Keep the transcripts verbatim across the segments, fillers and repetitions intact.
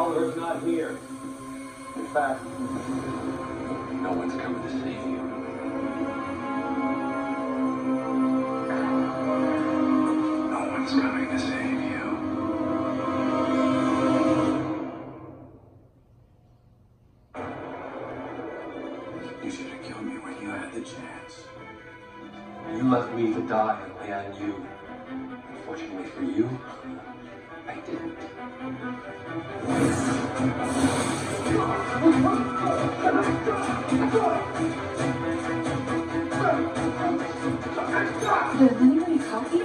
Oliver's not here. In fact, no one's coming to save you. No one's coming to save you. You should have killed me when you had the chance. You left me to die and lay on you. Unfortunately for you, I didn't. Does anybody copy?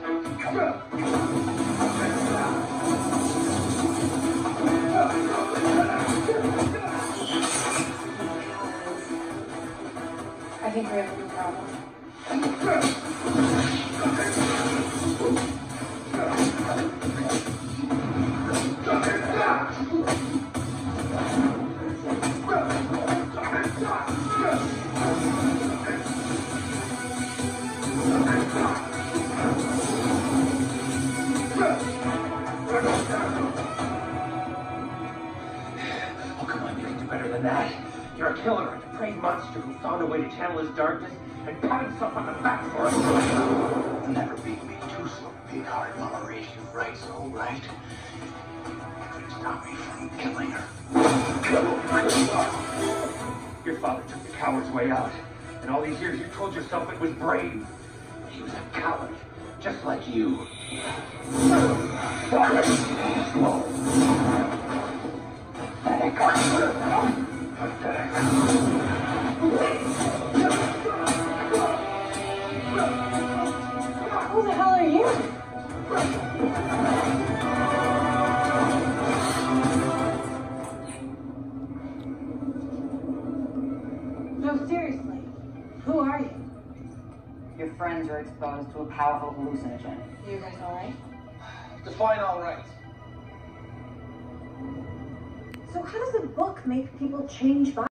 I think we have a new problem. Oh, come on, you can do better than that. You're a killer, a depraved monster who found a way to channel his darkness and pat himself on the back for it. You'll never beat me. Too slow, big heart, Mama raised you right, so right. You couldn't stop me from killing her. Your father took the coward's way out. And all these years you told yourself it was brave. He was a coward, just like you. Slow. Who the hell are you? No, seriously. Who are you? Your friends are exposed to a powerful hallucinogen. You guys alright? Define all right. So how does a book make people change